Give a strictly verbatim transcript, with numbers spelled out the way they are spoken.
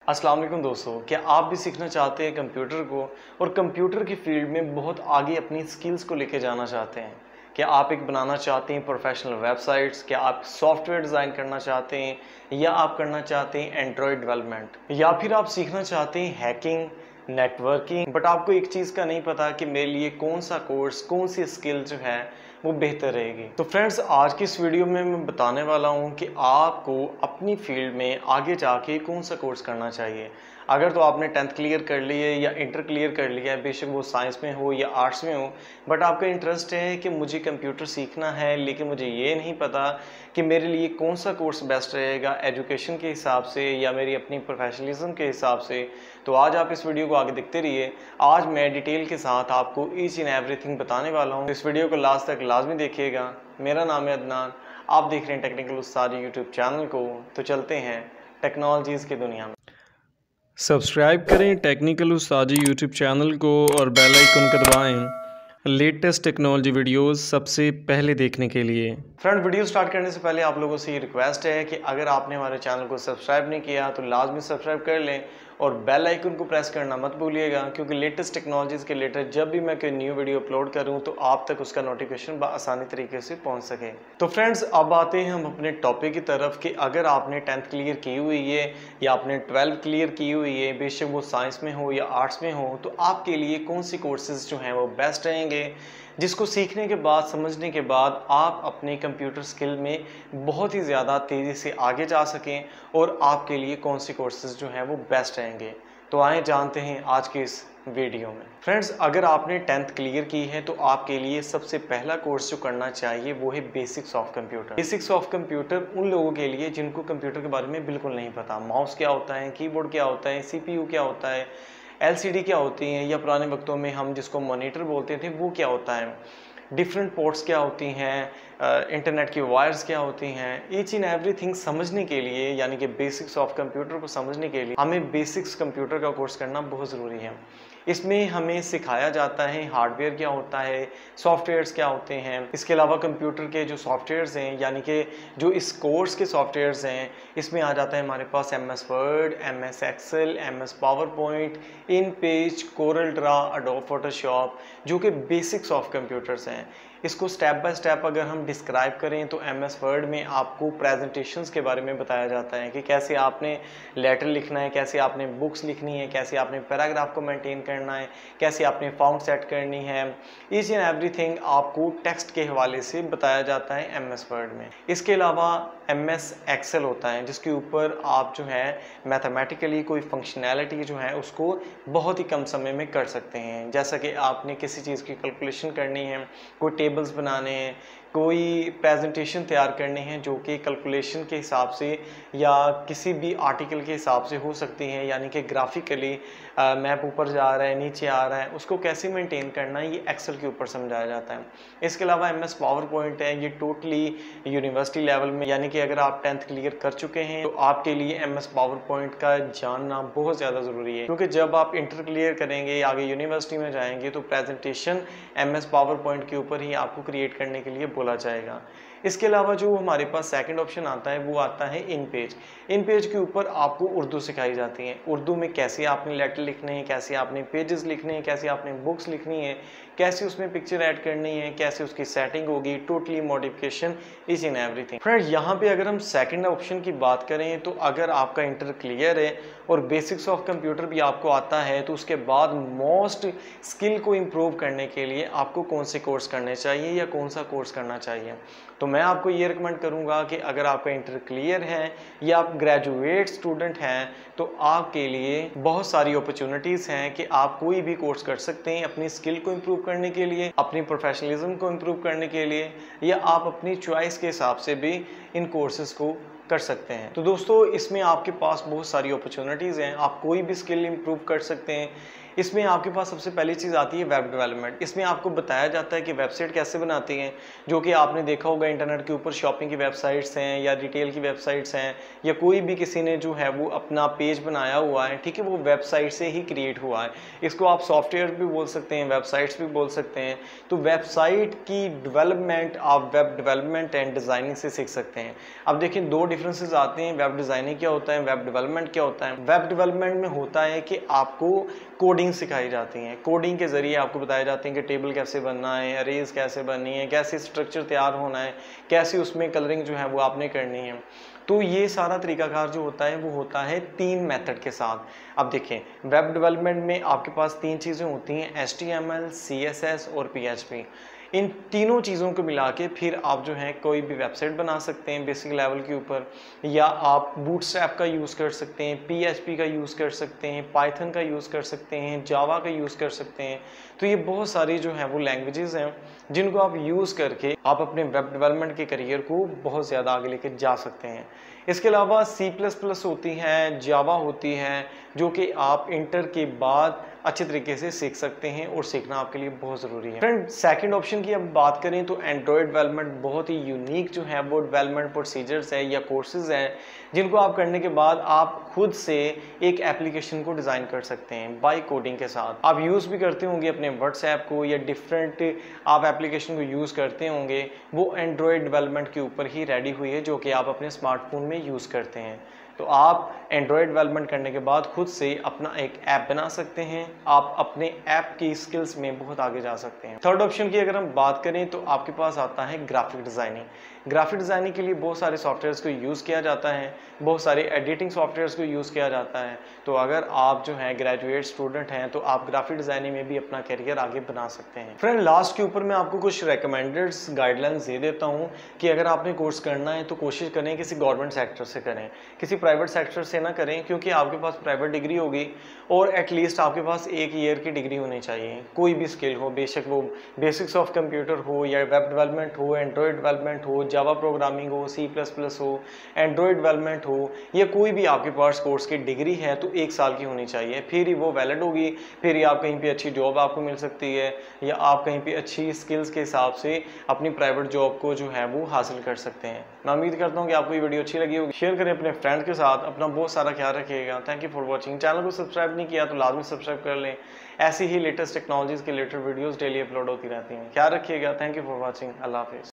अस्सलाम वालेकुम दोस्तों, क्या आप भी सीखना चाहते हैं कंप्यूटर को और कंप्यूटर की फील्ड में बहुत आगे अपनी स्किल्स को लेके जाना चाहते हैं? क्या आप एक बनाना चाहते हैं प्रोफेशनल वेबसाइट्स? क्या आप सॉफ्टवेयर डिज़ाइन करना चाहते हैं या आप करना चाहते हैं एंड्रॉयड डेवलपमेंट? या फिर आप सीखना चाहते हैं हैकिंग, नेटवर्किंग, बट आपको एक चीज़ का नहीं पता कि मेरे लिए कौन सा कोर्स, कौन सी स्किल जो है वो बेहतर रहेगी? तो फ्रेंड्स, आज की इस वीडियो में मैं बताने वाला हूँ कि आपको अपनी फील्ड में आगे जाके कौन सा कोर्स करना चाहिए। अगर तो आपने टेंथ क्लियर कर ली है या इंटर क्लियर कर लिया है, बेशक वो साइंस में हो या आर्ट्स में हो, बट आपका इंटरेस्ट है कि मुझे कंप्यूटर सीखना है, लेकिन मुझे ये नहीं पता कि मेरे लिए कौन सा कोर्स बेस्ट रहेगा एजुकेशन के हिसाब से या मेरी अपनी प्रोफेशनलिज्म के हिसाब से, तो आज आप इस वीडियो को आगे देखते रहिए। आज मैं डिटेल के साथ आपको ईच एंड एवरीथिंग बताने वाला हूँ। इस वीडियो को लास्ट तक लाजमी देखिएगा। मेरा नाम है अदनान, आप देख रहे हैं टेक्निकल उस्ताद यूट्यूब चैनल को। तो चलते हैं टेक्नोलॉजीज़ की दुनिया में। सब्सक्राइब करें टेक्निकल उस्तादी यूट्यूब चैनल को और बेल आइकन को दबाएं लेटेस्ट टेक्नोलॉजी वीडियोस सबसे पहले देखने के लिए। फ्रेंड, वीडियो स्टार्ट करने से पहले आप लोगों से ये रिक्वेस्ट है कि अगर आपने हमारे चैनल को सब्सक्राइब नहीं किया तो लाजमी सब्सक्राइब कर लें और बेल आइकन को प्रेस करना मत भूलिएगा, क्योंकि लेटेस्ट टेक्नोलॉजीज़ के रिलेटेड जब भी मैं कोई न्यू वीडियो अपलोड करूं तो आप तक उसका नोटिफिकेशन आसानी तरीके से पहुंच सके। तो फ्रेंड्स, अब आते हैं हम अपने टॉपिक की तरफ कि अगर आपने टेंथ क्लियर की हुई है या आपने ट्वेल्थ क्लियर की हुई है, बेशक वो साइंस में हो या आर्ट्स में हो, तो आपके लिए कौन सी कोर्सेज जो हैं वो बेस्ट रहेंगे, जिसको सीखने के बाद, समझने के बाद आप अपने कंप्यूटर स्किल में बहुत ही ज़्यादा तेज़ी से आगे जा सकें और आपके लिए कौन से कोर्सेज जो हैं वो बेस्ट रहेंगे। तो आए जानते हैं आज के इस वीडियो में। फ्रेंड्स, अगर आपने टेंथ क्लियर की है तो आपके लिए सबसे पहला कोर्स जो करना चाहिए वो है basics of computer. Basics of computer उन लोगों के लिए जिनको कंप्यूटर के बारे में बिल्कुल नहीं पता। माउस क्या होता है, कीबोर्ड क्या होता है, सीपीयू क्या होता है, एलसीडी क्या होती हैं, या पुराने वक्तों में हम जिसको मॉनिटर बोलते थे वो क्या होता है, डिफरेंट पोर्ट्स क्या होती हैं, इंटरनेट की वायर्स क्या होती हैं, ईच एंड एवरीथिंग समझने के लिए, यानी कि बेसिक्स ऑफ कंप्यूटर को समझने के लिए हमें बेसिक्स कंप्यूटर का कोर्स करना बहुत ज़रूरी है। इसमें हमें सिखाया जाता है हार्डवेयर क्या होता है, सॉफ्टवेयर्स क्या होते हैं। इसके अलावा कंप्यूटर के जो सॉफ्टवेयर्स हैं, यानी कि जो इस कोर्स के सॉफ्टवेयर्स हैं, इसमें आ जाता है हमारे पास M S Word, M S Excel, M S PowerPoint, InPage, Corel Draw, Adobe Photoshop, जो कि बेसिक्स ऑफ कंप्यूटर्स हैं। इसको स्टेप बाय स्टेप अगर हम डिस्क्राइब करें तो एम एस वर्ड में आपको प्रेजेंटेशंस के बारे में बताया जाता है कि कैसे आपने लेटर लिखना है, कैसे आपने बुक्स लिखनी है, कैसे आपने पैराग्राफ को मेंटेन करना है, कैसे आपने फॉन्ट सेट करनी है। ईच एंड एवरीथिंग आपको टेक्स्ट के हवाले से बताया जाता है एम एस वर्ड में। इसके अलावा एम एस एक्सेल होता है, जिसके ऊपर आप जो है मैथमेटिकली कोई फंक्शनैलिटी जो है उसको बहुत ही कम समय में कर सकते हैं। जैसा कि आपने किसी चीज़ की कैलकुलेशन करनी है, कोई टेबल्स बनाने हैं, कोई प्रेजेंटेशन तैयार करने हैं जो कि कैलकुलेशन के हिसाब से या किसी भी आर्टिकल के हिसाब से हो सकती हैं, यानी कि ग्राफिकली मैप ऊपर जा रहा है, नीचे आ रहा है, उसको कैसे मेंटेन करना है, ये एक्सेल के ऊपर समझाया जाता है। इसके अलावा एम एस पावर पॉइंट है, ये टोटली यूनिवर्सिटी लेवल में, यानी कि अगर आप टेंथ क्लियर कर चुके हैं तो आपके लिए एम एस पावर पॉइंट का जानना बहुत ज़्यादा ज़रूरी है, क्योंकि जब आप इंटर क्लियर करेंगे, आगे यूनिवर्सिटी में जाएंगे, तो presentation M S PowerPoint के ऊपर ही आपको क्रिएट करने के लिए बोला जाएगा। इसके अलावा जो हमारे पास सेकंड ऑप्शन आता है वो आता है इन पेज। इन पेज के ऊपर आपको उर्दू सिखाई जाती है। उर्दू में कैसे आपने लेटर लिखने हैं, कैसे आपने पेजेस लिखने हैं, कैसे आपने बुक्स लिखनी है, कैसे उसमें पिक्चर ऐड करनी है, कैसे उसकी सेटिंग होगी, totally modification, is in everything. Friends, यहाँ पे अगर हम सेकंड ऑप्शन की बात करें तो अगर आपका इंटर क्लियर है और बेसिक्स ऑफ कंप्यूटर भी आपको आता है, तो उसके बाद मोस्ट स्किल को इम्प्रूव करने के लिए आपको कौन से कोर्स करने चाहिए या कौन सा कोर्स करना चाहिए। तो मैं आपको ये रिकमेंड करूंगा कि अगर आपका इंटर क्लियर है या आप ग्रेजुएट स्टूडेंट हैं तो आपके लिए बहुत सारी अपॉर्चुनिटीज़ हैं कि आप कोई भी कोर्स कर सकते हैं अपनी स्किल को इम्प्रूव करने के लिए, अपनी प्रोफेशनलिज्म को इम्प्रूव करने के लिए, या आप अपनी चॉइस के हिसाब से भी इन कोर्सेज को कर सकते हैं। तो दोस्तों, इसमें आपके पास बहुत सारी अपॉर्चुनिटीज़ हैं, आप कोई भी स्किल इम्प्रूव कर सकते हैं। इसमें आपके पास सबसे पहली चीज़ आती है वेब डेवलपमेंट। इसमें आपको बताया जाता है कि वेबसाइट कैसे बनाती हैं, जो कि आपने देखा होगा इंटरनेट के ऊपर शॉपिंग की वेबसाइट्स हैं या रिटेल की वेबसाइट्स हैं, या कोई भी किसी ने जो है वो अपना पेज बनाया हुआ है, ठीक है, वो वेबसाइट से ही क्रिएट हुआ है। इसको आप सॉफ्टवेयर भी बोल सकते हैं, वेबसाइट्स भी बोल सकते हैं। तो वेबसाइट की डेवलपमेंट आप वेब डेवलपमेंट एंड डिज़ाइनिंग से सीख सकते हैं। अब देखिए, दो डिफरेंसेस आते हैं। वेब डिज़ाइनिंग क्या होता है, वेब डेवलपमेंट क्या होता है। वेब डेवलपमेंट में होता है कि आपको कोडिंग सिखाई जाती है, कोडिंग के ज़रिए आपको बताया जाते हैं कि टेबल कैसे बनना है, अरेज कैसे बननी है, कैसे स्ट्रक्चर तैयार होना है, कैसे उसमें कलरिंग जो है वो आपने करनी है। तो ये सारा तरीकाकार जो होता है वो होता है तीन मेथड के साथ। अब देखें, वेब डेवलपमेंट में आपके पास तीन चीज़ें होती हैं, H T M L, C S S और पी एच पी। इन तीनों चीज़ों को मिला के फिर आप जो है कोई भी वेबसाइट बना सकते हैं बेसिक लेवल के ऊपर, या आप बूटस्ट्रैप का यूज़ कर सकते हैं, पी एच पी का यूज़ कर सकते हैं, पाइथन का यूज़ कर सकते हैं, जावा का यूज़ कर सकते हैं। तो ये बहुत सारी जो है वो लैंग्वेजेस हैं जिनको आप यूज़ करके आप अपने वेब डेवलपमेंट के करियर को बहुत ज़्यादा आगे लेके जा सकते हैं। इसके अलावा सी प्लस प्लस होती है, जावा होती है, जो कि आप इंटर के बाद अच्छे तरीके से सीख सकते हैं और सीखना आपके लिए बहुत ज़रूरी है। फ्रेंड, सेकंड ऑप्शन की अब बात करें तो एंड्रॉयड डेवलपमेंट बहुत ही यूनिक जो है वो डेवलपमेंट प्रोसीजर्स है या कोर्सेज हैं जिनको आप करने के बाद आप खुद से एक एप्लीकेशन को डिज़ाइन कर सकते हैं बाय कोडिंग के साथ। आप यूज़ भी करते होंगे अपने व्हाट्सएप को या डिफरेंट आप एप्लीकेशन को यूज़ करते होंगे, वो एंड्रॉयड डेवलपमेंट के ऊपर ही रेडी हुई है जो कि आप अपने स्मार्टफोन में यूज़ करते हैं। तो आप एंड्रॉयड डेवलपमेंट करने के बाद खुद से अपना एक ऐप बना सकते हैं, आप अपने ऐप की स्किल्स में बहुत आगे जा सकते हैं। थर्ड ऑप्शन की अगर हम बात करें तो आपके पास आता है ग्राफिक डिज़ाइनिंग। ग्राफिक डिज़ाइनिंग के लिए बहुत सारे सॉफ्टवेयर्स को यूज़ किया जाता है, बहुत सारे एडिटिंग सॉफ्टवेयर्स को यूज़ किया जाता है। तो अगर आप जो है ग्रेजुएट स्टूडेंट हैं तो आप ग्राफिक डिज़ाइनिंग में भी अपना करियर आगे बना सकते हैं। फ्रेंड, लास्ट के ऊपर मैं आपको कुछ रिकमेंडेड गाइडलाइंस दे देता हूँ कि अगर आपने कोर्स करना है तो कोशिश करें किसी गवर्नमेंट सेक्टर से करें, किसी प्राइवेट सेक्टर से ना करें, क्योंकि आपके पास प्राइवेट डिग्री होगी और एटलीस्ट आपके पास एक ईयर की डिग्री होनी चाहिए। कोई भी स्किल हो, बेशक वो बेसिक्स ऑफ कंप्यूटर हो या वेब डेवलपमेंट हो, एंड्रॉयड डेवलपमेंट हो, जावा प्रोग्रामिंग हो, सी प्लस प्लस हो, एंड्रॉयड डेवलपमेंट हो, या कोई भी आपके पास कोर्स की डिग्री है तो एक साल की होनी चाहिए, फिर ही वो वैलिड होगी, फिर ही आप कहीं पे अच्छी जॉब आपको मिल सकती है या आप कहीं पे अच्छी स्किल्स के हिसाब से अपनी प्राइवेट जॉब को जो है वो हासिल कर सकते हैं। मैं उम्मीद करता हूँ कि आपको ये वीडियो अच्छी लगी होगी। शेयर करें अपने फ्रेंड्स के साथ, अपना बहुत सारा ख्याल रखिएगा। Thank you for watching. Channel को सब्सक्राइब नहीं किया तो लाजमी सब्सक्राइब कर लें, ऐसी ही लेटेस्ट टेक्नोलॉजीज़ के रिलेटेड वीडियोज़ डेली अपलोड होती रहती हैं। ख्याल रखिएगा। Thank you for watching. अल्लाह हाफिज़।